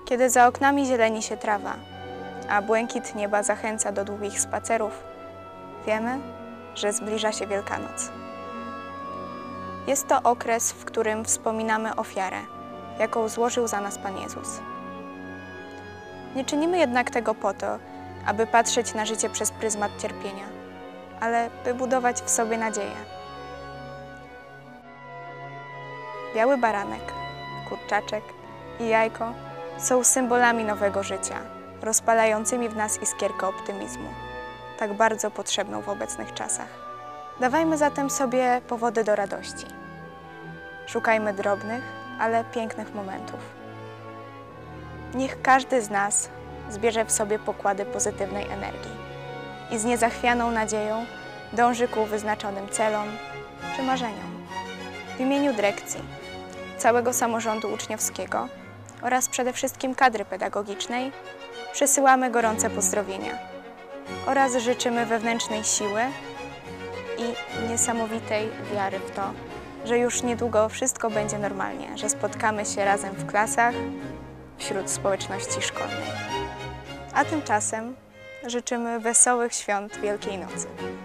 Kiedy za oknami zieleni się trawa, a błękit nieba zachęca do długich spacerów, wiemy, że zbliża się Wielkanoc. Jest to okres, w którym wspominamy ofiarę, jaką złożył za nas Pan Jezus. Nie czynimy jednak tego po to, aby patrzeć na życie przez pryzmat cierpienia, ale by budować w sobie nadzieję. Biały baranek, kurczaczek i jajko są symbolami nowego życia, rozpalającymi w nas iskierkę optymizmu, tak bardzo potrzebną w obecnych czasach. Dawajmy zatem sobie powody do radości. Szukajmy drobnych, ale pięknych momentów. Niech każdy z nas zbierze w sobie pokłady pozytywnej energii i z niezachwianą nadzieją dąży ku wyznaczonym celom czy marzeniom. W imieniu dyrekcji, całego samorządu uczniowskiego oraz przede wszystkim kadry pedagogicznej przesyłamy gorące pozdrowienia oraz życzymy wewnętrznej siły i niesamowitej wiary w to, że już niedługo wszystko będzie normalnie, że spotkamy się razem w klasach, wśród społeczności szkolnej. A tymczasem życzymy wesołych świąt Wielkiej Nocy.